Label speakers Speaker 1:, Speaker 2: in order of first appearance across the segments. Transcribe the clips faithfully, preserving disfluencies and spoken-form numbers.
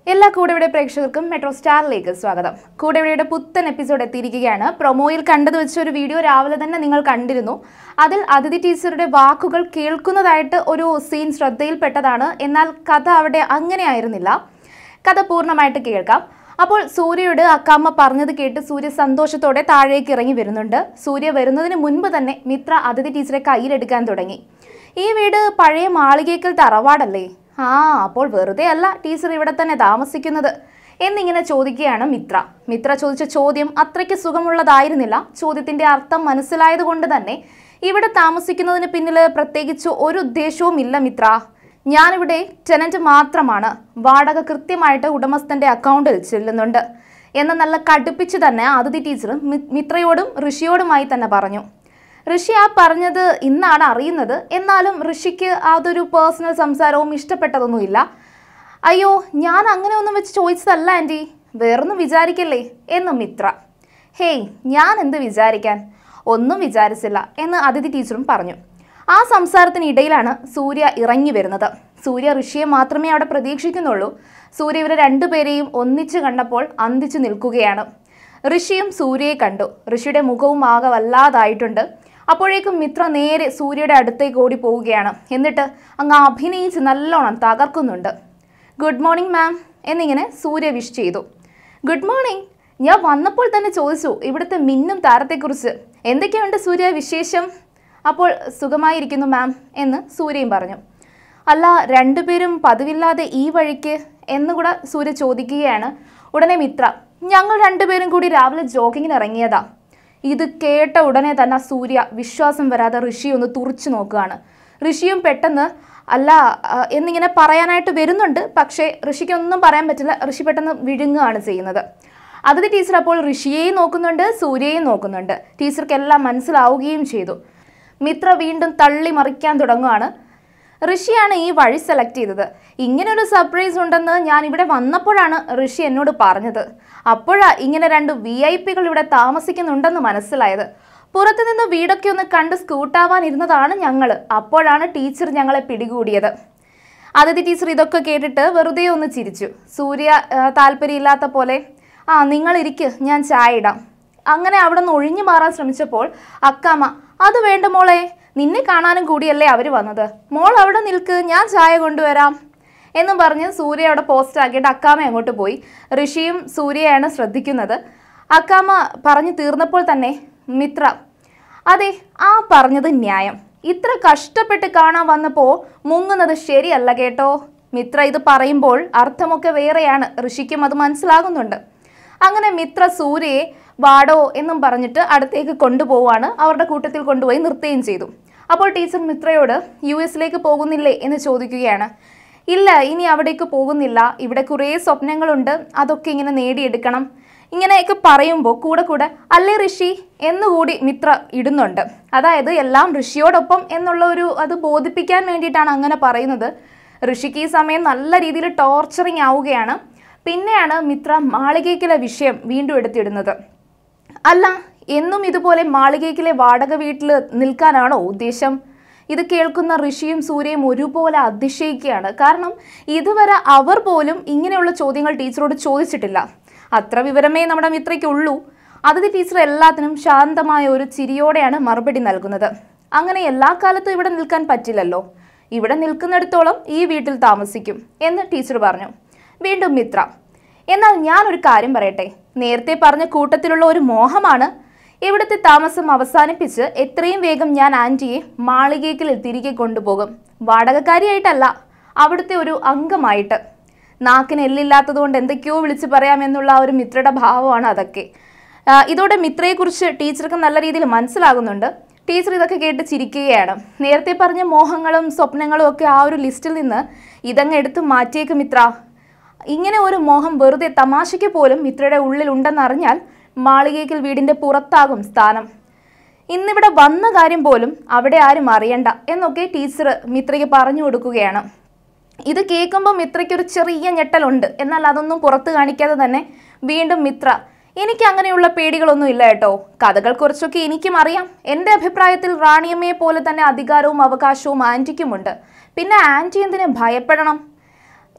Speaker 1: എല്ലാ കൂടെവിടെ പ്രേക്ഷകർക്കും മെട്രോ സ്റ്റാറിലേക്ക് സ്വാഗതം. കൂടെവിടെയുടെ പുത്തൻ എപ്പിസോഡ് എത്തിയിരിക്കുകയാണ്. പ്രൊമോയിൽ കണ്ടത് വെച്ച ഒരു വീഡിയോ രാവിലെ തന്നെ നിങ്ങൾ കണ്ടിരുന്നു. അതിൽ അതിഥി ടീച്ചറുടെ വാക്കുകൾ കേൾക്കുന്നതായിട്ട് ഒരു സീൻ ശ്രദ്ധയിൽപ്പെട്ടതാണ്. എന്നാൽ കഥ അവിടെ അങ്ങനെ ആയിരുന്നില്ല. കഥ പൂർണ്ണമായിട്ട് കേൾക്കാം. അപ്പോൾ സൂര്യയോട് അക്കാമ്മ പറഞ്ഞത് കേട്ട് സൂര്യ സന്തോഷത്തോടെ താഴേക്ക് ഇറങ്ങി വരുന്നുണ്ട്. സൂര്യ വരുന്നതിന് മുൻപ് തന്നെ മിത്ര അതിഥി ടീച്ചറെ കയ്യിലെടുക്കാൻ തുടങ്ങി. ഈ വീട് പഴയ മാളികയ്ക്കൽ തറവാടല്ലേ? ആ, അപ്പോൾ വെറുതെ അല്ല ടീച്ചർ ഇവിടെ തന്നെ താമസിക്കുന്നത് എന്നിങ്ങനെ ചോദിക്കുകയാണ് മിത്ര. മിത്ര ചോദിച്ച ചോദ്യം അത്രയ്ക്ക് സുഖമുള്ളതായിരുന്നില്ല. ചോദ്യത്തിന്റെ അർത്ഥം മനസ്സിലായത് കൊണ്ട് തന്നെ ഇവിടെ താമസിക്കുന്നതിന് പിന്നിൽ പ്രത്യേകിച്ച് ഒരു ഉദ്ദേശവും ഇല്ല മിത്ര. ഞാനിവിടെ ടെനന്റ് മാത്രമാണ്. വാടക കൃത്യമായിട്ട് ഉടമസ്ഥന്റെ അക്കൗണ്ടിൽ ചെല്ലുന്നുണ്ട് എന്ന് നല്ല കടുപ്പിച്ച് തന്നെ അതിഥി ടീച്ചർ മിത്രയോടും ഋഷിയോടുമായി തന്നെ പറഞ്ഞു. ഋഷി ആ പറഞ്ഞത് ഇന്നാണ് അറിയുന്നത്. എന്നാലും ഋഷിക്ക് അതൊരു പേഴ്സണൽ സംസാരവും ഇഷ്ടപ്പെട്ടതൊന്നുമില്ല. അയ്യോ, ഞാൻ അങ്ങനെ ഒന്നും വെച്ച് ചോദിച്ചതല്ല ആൻറ്റി, വേറൊന്നും വിചാരിക്കല്ലേ എന്നും മിത്ര. ഹേയ്, ഞാൻ എന്ത് വിചാരിക്കാൻ, ഒന്നും വിചാരിച്ചില്ല എന്ന് അതിഥി ടീച്ചറും പറഞ്ഞു. ആ സംസാരത്തിനിടയിലാണ് സൂര്യ ഇറങ്ങി വരുന്നത്. സൂര്യ ഋഷിയെ മാത്രമേ അവിടെ പ്രതീക്ഷിക്കുന്നുള്ളൂ. സൂര്യ ഇവരെ രണ്ടുപേരെയും ഒന്നിച്ച് കണ്ടപ്പോൾ അന്തിച്ചു നിൽക്കുകയാണ്. ഋഷിയും സൂര്യയെ കണ്ടു. ഋഷിയുടെ മുഖവും ആകെ വല്ലാതായിട്ടുണ്ട്. അപ്പോഴേക്കും മിത്ര നേരെ സൂര്യയുടെ അടുത്തേക്ക് ഓടി പോവുകയാണ്. എന്നിട്ട് അങ്ങ് അഭിനയിച്ച് നല്ലോണം തകർക്കുന്നുണ്ട്. ഗുഡ് മോർണിംഗ് മാം എന്നിങ്ങനെ സൂര്യ വിഷ് ചെയ്തു. Good morning. ഞാൻ വന്നപ്പോൾ തന്നെ ചോദിച്ചു ഇവിടുത്തെ മിന്നും താരത്തെക്കുറിച്ച്. എന്തൊക്കെയുണ്ട് സൂര്യ വിശേഷം? അപ്പോൾ സുഖമായിരിക്കുന്നു മാം എന്ന് സൂര്യയും പറഞ്ഞു. അല്ല, രണ്ടുപേരും പതിവില്ലാതെ ഈ വഴിക്ക് എന്നുകൂടെ സൂര്യ ചോദിക്കുകയാണ്. ഉടനെ മിത്ര, ഞങ്ങൾ രണ്ടുപേരും കൂടി രാവിലെ ജോഗിങ്ങിന് ഇറങ്ങിയതാ. ഇത് കേട്ട ഉടനെ തന്നെ സൂര്യ വിശ്വാസം വരാതെ ഋഷി ഒന്ന് തുറച്ചു നോക്കുകയാണ്. ഋഷിയും പെട്ടെന്ന് അല്ല എന്നിങ്ങനെ പറയാനായിട്ട് വരുന്നുണ്ട്. പക്ഷേ ഋഷിക്കൊന്നും പറയാൻ പറ്റില്ല. ഋഷി പെട്ടെന്ന് വിഴുങ്ങുകയാണ് ചെയ്യുന്നത്. അതിഥി ടീച്ചർ അപ്പോൾ ഋഷിയെയും നോക്കുന്നുണ്ട്, സൂര്യയെയും നോക്കുന്നുണ്ട്. ടീച്ചർക്ക് എല്ലാം മനസ്സിലാവുകയും ചെയ്തു. മിത്ര വീണ്ടും തള്ളി മറിക്കാൻ തുടങ്ങുകയാണ്. ഋഷിയാണ് ഈ വഴി സെലക്ട് ചെയ്തത്. ഇങ്ങനൊരു സർപ്രൈസ് ഉണ്ടെന്ന് ഞാൻ ഇവിടെ വന്നപ്പോഴാണ് ഋഷി എന്നോട് പറഞ്ഞത്. അപ്പോഴാ ഇങ്ങനെ രണ്ട് വി ഐ പികൾ ഇവിടെ താമസിക്കുന്നുണ്ടെന്ന് മനസ്സിലായത്. പുറത്തു നിന്ന് വീടൊക്കെ ഒന്ന് കണ്ട് സ്കൂട്ടാവാനിരുന്നതാണ് ഞങ്ങൾ. അപ്പോഴാണ് ടീച്ചർ ഞങ്ങളെ പിടികൂടിയത്. അതിഥി ടീച്ചർ ഇതൊക്കെ കേട്ടിട്ട് വെറുതെ ഒന്ന് ചിരിച്ചു. സൂര്യ താല്പര്യമില്ലാത്ത പോലെ ആ നിങ്ങൾ ഇരിക്ക്, ഞാൻ ചായ ഇടാം. അങ്ങനെ അവിടെ നിന്ന് ഒഴിഞ്ഞു മാറാൻ ശ്രമിച്ചപ്പോൾ അക്കാമ്മ, അത് വേണ്ട മോളെ, നിന്നെ കാണാനും കൂടിയല്ലേ അവർ വന്നത്. മോൾ അവിടെ നിൽക്ക്, ഞാൻ ചായ കൊണ്ടുവരാം എന്നും പറഞ്ഞ് സൂര്യ അവിടെ പോസ്റ്റ് ആക്കിയിട്ട് അക്കാമ്മ അങ്ങോട്ട് പോയി. ഋഷിയും സൂര്യയാണ് ശ്രദ്ധിക്കുന്നത്. അക്കാമ്മ പറഞ്ഞു തീർന്നപ്പോൾ തന്നെ മിത്ര, അതെ, ആ പറഞ്ഞത് ന്യായം. ഇത്ര കഷ്ടപ്പെട്ട് കാണാൻ വന്നപ്പോൾ മുങ്ങുന്നത് ശരിയല്ല കേട്ടോ. മിത്ര ഇത് പറയുമ്പോൾ അർത്ഥമൊക്കെ വേറെയാണ്. ഋഷിക്കും അത് മനസ്സിലാകുന്നുണ്ട്. അങ്ങനെ മിത്ര സൂര്യയെ വാടോ എന്നും പറഞ്ഞിട്ട് അടുത്തേക്ക് കൊണ്ടുപോവാണ്. അവരുടെ കൂട്ടത്തിൽ കൊണ്ടുപോയി നിർത്തുകയും ചെയ്തു. അപ്പോൾ ടീച്ചർ മിത്രയോട് യു എസിലേക്ക് പോകുന്നില്ലേ എന്ന് ചോദിക്കുകയാണ്. ഇല്ല, ഇനി അവിടേക്ക് പോകുന്നില്ല. ഇവിടെ കുറേ സ്വപ്നങ്ങളുണ്ട്, അതൊക്കെ ഇങ്ങനെ നേടിയെടുക്കണം ഇങ്ങനെയൊക്കെ പറയുമ്പോൾ കൂടെ കൂടെ അല്ലേ ഋഷി എന്നുകൂടി മിത്ര ഇടുന്നുണ്ട്. അതായത് എല്ലാം ഋഷിയോടൊപ്പം എന്നുള്ള ഒരു അത് ബോധിപ്പിക്കാൻ വേണ്ടിയിട്ടാണ് അങ്ങനെ പറയുന്നത്. ഋഷിക്ക് ഈ സമയം നല്ല രീതിയിൽ ടോർച്ചറിങ് ആവുകയാണ്. പിന്നെയാണ് മിത്ര മാളികയ്ക്കിലെ വിഷയം വീണ്ടും എടുത്തിടുന്നത്. അല്ല, എന്നും ഇതുപോലെ മാളികയ്ക്കിലെ വാടക വീട്ടിൽ നിൽക്കാനാണോ ഉദ്ദേശം? ഇത് കേൾക്കുന്ന ഋഷിയും സൂര്യയും ഒരുപോലെ അതിശയിക്കുകയാണ്. കാരണം ഇതുവരെ അവർ പോലും ഇങ്ങനെയുള്ള ചോദ്യങ്ങൾ ടീച്ചറോട് ചോദിച്ചിട്ടില്ല. അത്ര വിവരമേ നമ്മുടെ മിത്രയ്ക്കുള്ളൂ. അതിഥി ടീച്ചർ എല്ലാത്തിനും ശാന്തമായ ഒരു ചിരിയോടെയാണ് മറുപടി നൽകുന്നത്. അങ്ങനെ എല്ലാ കാലത്തും ഇവിടെ നിൽക്കാൻ പറ്റില്ലല്ലോ. ഇവിടെ നിൽക്കുന്നിടത്തോളം ഈ വീട്ടിൽ താമസിക്കും എന്ന് ടീച്ചർ പറഞ്ഞു. വീണ്ടും മിത്ര, എന്നാൽ ഞാനൊരു കാര്യം പറയട്ടെ. നേരത്തെ പറഞ്ഞ കൂട്ടത്തിലുള്ള ഒരു മോഹമാണ്. ഇവിടുത്തെ താമസം അവസാനിപ്പിച്ച് എത്രയും വേഗം ഞാൻ ആൻറ്റിയെ മാളികയ്ക്കിൽ തിരികെ കൊണ്ടുപോകും. വാടകക്കാരിയായിട്ടല്ല, അവിടുത്തെ ഒരു അംഗമായിട്ട്. നാക്കിന് എല്ലില്ലാത്തത് കൊണ്ട് എന്തൊക്കെയോ വിളിച്ച് പറയാമെന്നുള്ള ആ ഒരു മിത്രയുടെ ഭാവമാണ് അതൊക്കെ. ഇതോടെ മിത്രയെക്കുറിച്ച് ടീച്ചർക്ക് നല്ല രീതിയിൽ മനസ്സിലാകുന്നുണ്ട്. ടീച്ചർ ഇതൊക്കെ കേട്ട് ചിരിക്കുകയാണ്. നേരത്തെ പറഞ്ഞ മോഹങ്ങളും സ്വപ്നങ്ങളും ഒക്കെ ആ ഒരു ലിസ്റ്റിൽ നിന്ന് ഇതങ്ങ് എടുത്ത് മാറ്റിയേക്ക് മിത്ര. ഇങ്ങനെ ഒരു മോഹം വെറുതെ തമാശയ്ക്ക് പോലും മിത്രയുടെ ഉള്ളിൽ ഉണ്ടെന്നറിഞ്ഞാൽ മാളികയ്ക്കൽ വീടിൻ്റെ പുറത്താകും സ്ഥാനം. ഇന്നിവിടെ വന്ന കാര്യം പോലും അവിടെ ആരും അറിയണ്ട എന്നൊക്കെ ടീച്ചർ മിത്രയ്ക്ക് പറഞ്ഞു കൊടുക്കുകയാണ്. ഇത് കേൾക്കുമ്പോൾ മിത്രയ്ക്കൊരു ചെറിയ ഞെട്ടലുണ്ട്. എന്നാൽ അതൊന്നും പുറത്ത് കാണിക്കാതെ തന്നെ വീണ്ടും മിത്ര, എനിക്ക് അങ്ങനെയുള്ള പേടികളൊന്നും ഇല്ല കേട്ടോ. കഥകൾ കുറച്ചൊക്കെ എനിക്കും അറിയാം. എൻ്റെ അഭിപ്രായത്തിൽ റാണിയമ്മയെ പോലെ തന്നെ അധികാരവും അവകാശവും ആൻറ്റിക്കുമുണ്ട്. പിന്നെ ആൻറ്റി എന്തിനെ ഭയപ്പെടണം?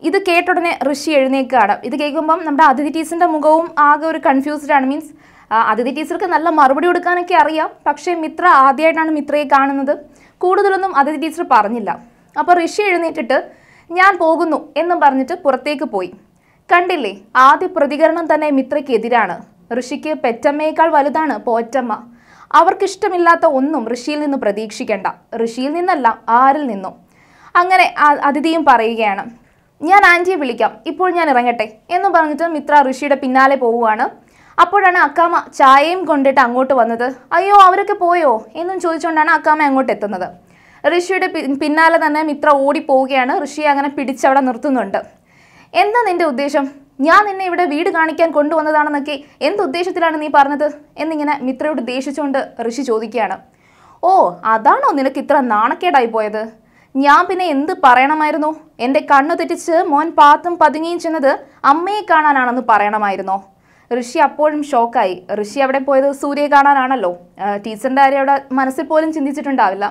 Speaker 1: ഇത് കേട്ടുടനെ ഋഷി എഴുന്നേൽക്കുകയാണ്. ഇത് കേൾക്കുമ്പം നമ്മുടെ അതിഥി ടീച്ചറിൻ്റെ മുഖവും ആകെ ഒരു കൺഫ്യൂസ്ഡ് ആണ്. മീൻസ് അതിഥി ടീച്ചർക്ക് നല്ല മറുപടി കൊടുക്കാനൊക്കെ അറിയാം, പക്ഷേ മിത്ര ആദ്യമായിട്ടാണ് മിത്രയെ കാണുന്നത്. കൂടുതലൊന്നും അതിഥി ടീച്ചർ പറഞ്ഞില്ല. അപ്പോൾ ഋഷി എഴുന്നേറ്റിട്ട് ഞാൻ പോകുന്നു എന്നും പറഞ്ഞിട്ട് പുറത്തേക്ക് പോയി. കണ്ടില്ലേ, ആദ്യ പ്രതികരണം തന്നെ മിത്രയ്ക്കെതിരാണ്. ഋഷിക്ക് പെറ്റമ്മയേക്കാൾ വലുതാണ് പോറ്റമ്മ. അവർക്കിഷ്ടമില്ലാത്ത ഒന്നും ഋഷിയിൽ നിന്ന് പ്രതീക്ഷിക്കേണ്ട. ഋഷിയിൽ നിന്നല്ല, ആരിൽ നിന്നും. അങ്ങനെ അതിഥിയും പറയുകയാണ്, ഞാൻ ആൻറ്റിയെ വിളിക്കാം, ഇപ്പോൾ ഞാൻ ഇറങ്ങട്ടെ എന്നും പറഞ്ഞിട്ട് മിത്ര ഋഷിയുടെ പിന്നാലെ പോവുകയാണ്. അപ്പോഴാണ് അക്കാമ ചായയും കൊണ്ടിട്ട് അങ്ങോട്ട് വന്നത്. അയ്യോ, അവരൊക്കെ പോയോ എന്നും ചോദിച്ചുകൊണ്ടാണ് അക്കാമ അങ്ങോട്ട് എത്തുന്നത്. ഋഷിയുടെ പിന്നാലെ തന്നെ മിത്ര ഓടിപ്പോവുകയാണ്. ഋഷിയെ അങ്ങനെ പിടിച്ചവിടെ നിർത്തുന്നുണ്ട്. എന്താ നിന്റെ ഉദ്ദേശം? ഞാൻ നിന്നെ ഇവിടെ വീട് കാണിക്കാൻ കൊണ്ടുവന്നതാണെന്നൊക്കെ എന്തുദ്ദേശത്തിലാണ് നീ പറഞ്ഞത് എന്നിങ്ങനെ മിത്രയോട് ദേഷിച്ചുകൊണ്ട് ഋഷി ചോദിക്കുകയാണ്. ഓ, അതാണോ നിനക്ക് ഇത്ര നാണക്കേടായി പോയത്? ഞാൻ പിന്നെ എന്ത് പറയണമായിരുന്നു? എൻ്റെ കണ്ണു തെറ്റിച്ച് മോൻ പാത്തും പതുങ്ങിയും ചെന്നത് അമ്മയെ കാണാനാണെന്ന് പറയണമായിരുന്നോ? ഋഷി അപ്പോഴും ഷോക്കായി. ഋഷി അവിടെ പോയത് സൂര്യയെ കാണാനാണല്ലോ. ടീച്ചറിൻ്റെ കാര്യം അവിടെ മനസ്സിൽ പോലും ചിന്തിച്ചിട്ടുണ്ടാവില്ല.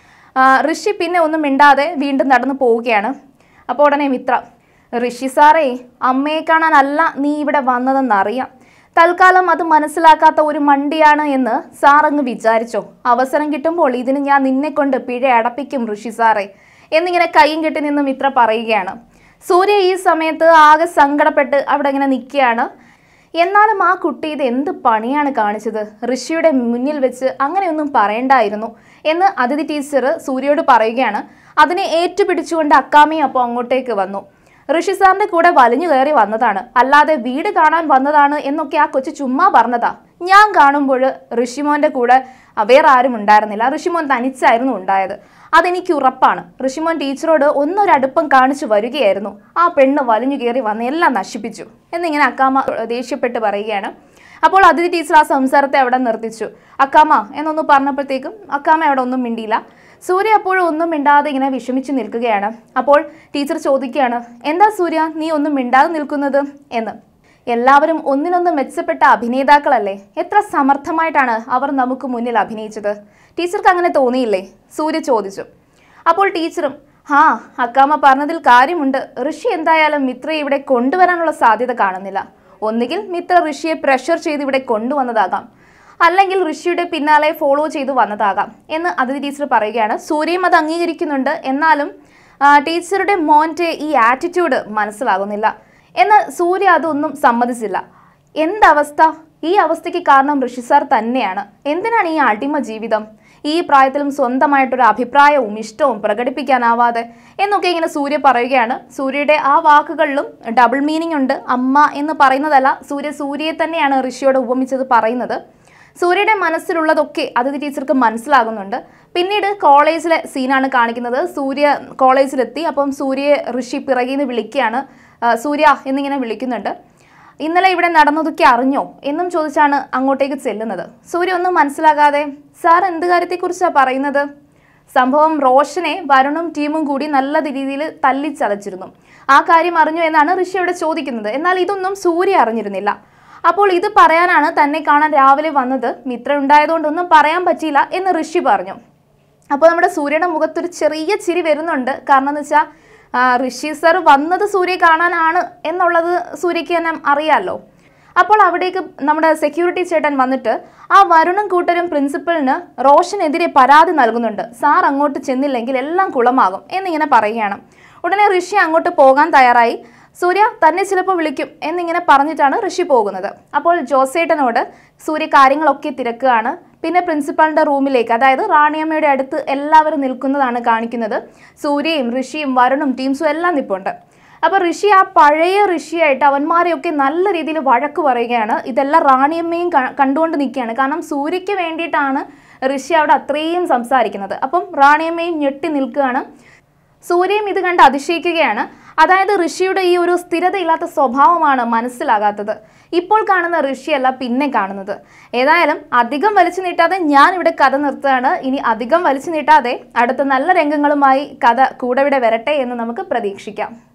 Speaker 1: ഋഷി പിന്നെ ഒന്നും മിണ്ടാതെ വീണ്ടും നടന്നു പോവുകയാണ്. അപ്പോൾ ഉടനെ മിത്ര, ഋഷി സാറേ, അമ്മയെ കാണാനല്ല നീ ഇവിടെ വന്നതെന്നറിയാം. തൽക്കാലം അത് മനസ്സിലാക്കാത്ത ഒരു മണ്ടിയാണ് എന്ന് സാറങ്ങ് വിചാരിച്ചോ. അവസരം കിട്ടുമ്പോൾ ഇതിന് ഞാൻ നിന്നെ കൊണ്ട് പിഴ അടപ്പിക്കും ഋഷി സാറേ എന്നിങ്ങനെ കൈയും കെട്ടി നിന്ന് മിത്ര പറയുകയാണ്. സൂര്യ ഈ സമയത്ത് ആകെ സങ്കടപ്പെട്ട് അവിടെ ഇങ്ങനെ നിൽക്കുകയാണ്. എന്നാലും ആ കുട്ടി ഇത് എന്ത് പണിയാണ് കാണിച്ചത്? ഋഷിയുടെ മുന്നിൽ വെച്ച് അങ്ങനെയൊന്നും പറയണ്ടായിരുന്നു എന്ന് അതിഥി ടീച്ചർ സൂര്യയോട് പറയുകയാണ്. അതിനെ ഏറ്റുപിടിച്ചുകൊണ്ട് അക്കാമയും അപ്പോൾ അങ്ങോട്ടേക്ക് വന്നു. ഋഷി സാറിൻ്റെ കൂടെ വലിഞ്ഞു കയറി വന്നതാണ്, അല്ലാതെ വീട് കാണാൻ വന്നതാണ് എന്നൊക്കെ ആ കൊച്ചു ചുമ്മാ പറഞ്ഞതാ. ഞാൻ കാണുമ്പോൾ ഋഷിമോൻ്റെ കൂടെ വേറെ ആരും ഉണ്ടായിരുന്നില്ല. ഋഷിമോൻ തനിച്ചായിരുന്നു ഉണ്ടായത്. അതെനിക്ക് ഉറപ്പാണ്. ഋഷിമോൻ ടീച്ചറോട് ഒന്നൊരടുപ്പം കാണിച്ചു വരികയായിരുന്നു. ആ പെണ്ണ് വലിഞ്ഞു കയറി വന്ന് എല്ലാം നശിപ്പിച്ചു എന്നിങ്ങനെ അക്കാമ ദേഷ്യപ്പെട്ട് പറയുകയാണ്. അപ്പോൾ അതിഥി ടീച്ചർ ആ സംസാരത്തെ അവിടെ നിർത്തിച്ചു. അക്കാമ എന്നൊന്ന് പറഞ്ഞപ്പോഴത്തേക്കും അക്കാമ അവിടെ ഒന്നും മിണ്ടിയില്ല. സൂര്യ അപ്പോഴും ഒന്നും മിണ്ടാതെ ഇങ്ങനെ വിഷമിച്ച് നിൽക്കുകയാണ്. അപ്പോൾ ടീച്ചർ ചോദിക്കുകയാണ്, എന്താ സൂര്യ നീ ഒന്നും മിണ്ടാതെ നിൽക്കുന്നത് എന്ന്. എല്ലാവരും ഒന്നിനൊന്ന് മെച്ചപ്പെട്ട അഭിനേതാക്കളല്ലേ? എത്ര സമർത്ഥമായിട്ടാണ് അവർ നമുക്ക് മുന്നിൽ അഭിനയിച്ചത്. ടീച്ചർക്ക് അങ്ങനെ തോന്നിയില്ലേ? സൂര്യ ചോദിച്ചു. അപ്പോൾ ടീച്ചറും, ഹാ, അക്കാമ പറഞ്ഞതിൽ കാര്യമുണ്ട്. ഋഷി എന്തായാലും മിത്രയെ ഇവിടെ കൊണ്ടുവരാനുള്ള സാധ്യത കാണുന്നില്ല. ഒന്നുകിൽ മിത്ര ഋഷിയെ പ്രഷർ ചെയ്ത് ഇവിടെ കൊണ്ടുവന്നതാകാം, അല്ലെങ്കിൽ ഋഷിയുടെ പിന്നാലെ ഫോളോ ചെയ്തു വന്നതാകാം എന്ന് അതിഥി ടീച്ചർ പറയുകയാണ്. സൂര്യയും അത് അംഗീകരിക്കുന്നുണ്ട്. എന്നാലും ടീച്ചറുടെ മോൻ്റെ ഈ ആറ്റിറ്റ്യൂഡ് മനസ്സിലാകുന്നില്ല. എന്നാൽ സൂര്യ അതൊന്നും സമ്മതിച്ചില്ല. എന്തവസ്ഥ? ഈ അവസ്ഥയ്ക്ക് കാരണം ഋഷി സാർ തന്നെയാണ്. എന്തിനാണ് ഈ അടിമ ജീവിതം? ഈ പ്രായത്തിലും സ്വന്തമായിട്ടൊരു അഭിപ്രായവും ഇഷ്ടവും പ്രകടിപ്പിക്കാനാവാതെ എന്നൊക്കെ ഇങ്ങനെ സൂര്യ പറയുകയാണ്. സൂര്യയുടെ ആ വാക്കുകളിലും ഡബിൾ മീനിങ് ഉണ്ട്. അമ്മ എന്ന് പറയുന്നതല്ല, സൂര്യ സൂര്യയെ തന്നെയാണ് ഋഷിയോട് ഉപമിച്ചത് പറയുന്നത്. സൂര്യയുടെ മനസ്സിലുള്ളതൊക്കെ അതിഥി ടീച്ചർക്ക് മനസ്സിലാകുന്നുണ്ട്. പിന്നീട് കോളേജിലെ സീനാണ് കാണിക്കുന്നത്. സൂര്യ കോളേജിലെത്തി. അപ്പം സൂര്യയെ ഋഷി പിറകിൽ നിന്ന് വിളിക്കുകയാണ്. സൂര്യ എന്നിങ്ങനെ വിളിക്കുന്നുണ്ട്. ഇന്നലെ ഇവിടെ നടന്നതൊക്കെ അറിഞ്ഞോ എന്നും ചോദിച്ചാണ് അങ്ങോട്ടേക്ക് ചെല്ലുന്നത്. സൂര്യ ഒന്നും മനസ്സിലാകാതെ, സാർ എന്ത് കാര്യത്തെക്കുറിച്ചാണ് പറയുന്നത്? സംഭവം റോഷനെ വരുണും ടീമും കൂടി നല്ല രീതിയിൽ തല്ലിച്ചതച്ചിരുന്നു. ആ കാര്യം അറിഞ്ഞു എന്നാണ് ഋഷി അവിടെ ചോദിക്കുന്നത്. എന്നാൽ ഇതൊന്നും സൂര്യ അറിഞ്ഞിരുന്നില്ല. അപ്പോൾ ഇത് പറയാനാണ് തന്നെ കാണാൻ രാവിലെ വന്നത്. മിത്ര ഉണ്ടായതുകൊണ്ടൊന്നും പറയാൻ പറ്റിയില്ല എന്ന് ഋഷി പറഞ്ഞു. അപ്പോൾ നമ്മുടെ സൂര്യയുടെ മുഖത്തൊരു ചെറിയ ചിരി വരുന്നുണ്ട്. കാരണം എന്ന് വെച്ചാൽ ഋഷി സർ വന്നത് സൂര്യ കാണാനാണ് എന്നുള്ളത് സൂര്യയ്ക്ക് തന്നെ അറിയാമല്ലോ. അപ്പോൾ അവിടേക്ക് നമ്മുടെ സെക്യൂരിറ്റി ചേട്ടൻ വന്നിട്ട് ആ വരുണും കൂട്ടരും പ്രിൻസിപ്പലിന് റോഷനെതിരെ പരാതി നൽകുന്നുണ്ട്. സാർ അങ്ങോട്ട് ചെന്നില്ലെങ്കിൽ എല്ലാം കുളമാകും എന്നിങ്ങനെ പറയുകയാണ്. ഉടനെ ഋഷി അങ്ങോട്ട് പോകാൻ തയ്യാറായി. സൂര്യ തന്നെ ചിലപ്പോൾ വിളിക്കും എന്നിങ്ങനെ പറഞ്ഞിട്ടാണ് ഋഷി പോകുന്നത്. അപ്പോൾ ജോസേട്ടനോട് സൂര്യ കാര്യങ്ങളൊക്കെ തിരക്കുകയാണ്. പിന്നെ പ്രിൻസിപ്പാളിൻ്റെ റൂമിലേക്ക്, അതായത് റാണിയമ്മയുടെ അടുത്ത് എല്ലാവരും നിൽക്കുന്നതാണ് കാണിക്കുന്നത്. സൂര്യയും ഋഷിയും വരുണും ടീംസും എല്ലാം നിൽപ്പുണ്ട്. അപ്പോൾ ഋഷി ആ പഴയ ഋഷിയായിട്ട് അവന്മാരെയൊക്കെ നല്ല രീതിയിൽ വഴക്ക് പറയുകയാണ്. ഇതെല്ലാം റാണിയമ്മയും കണ്ടുകൊണ്ട് നിൽക്കുകയാണ്. കാരണം സൂര്യയ്ക്ക് വേണ്ടിയിട്ടാണ് ഋഷി അവിടെ അത്രയും സംസാരിക്കുന്നത്. അപ്പം റാണിയമ്മയും ഞെട്ടി നിൽക്കുകയാണ്. സൂര്യയും ഇത് കണ്ട് അതിശയിക്കുകയാണ്. അതായത് ഋഷിയുടെ ഈ ഒരു സ്ഥിരതയില്ലാത്ത സ്വഭാവമാണ് മനസ്സിലാകാത്തത്. ഇപ്പോൾ കാണുന്ന ഋഷിയല്ല പിന്നെ കാണുന്നത്. ഏതായാലും അധികം വലിച്ചു നീട്ടാതെ ഞാൻ ഇവിടെ കഥ നിർത്തുകയാണ്. ഇനി അധികം വലിച്ചു നീട്ടാതെ അടുത്ത നല്ല രംഗങ്ങളുമായി കഥ കൂടെ ഇവിടെ വരട്ടെ എന്ന് നമുക്ക് പ്രതീക്ഷിക്കാം.